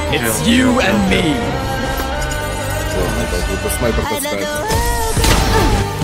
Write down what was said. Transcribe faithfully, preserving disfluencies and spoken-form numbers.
It's you and me. Ладно, тут снайпер таскает.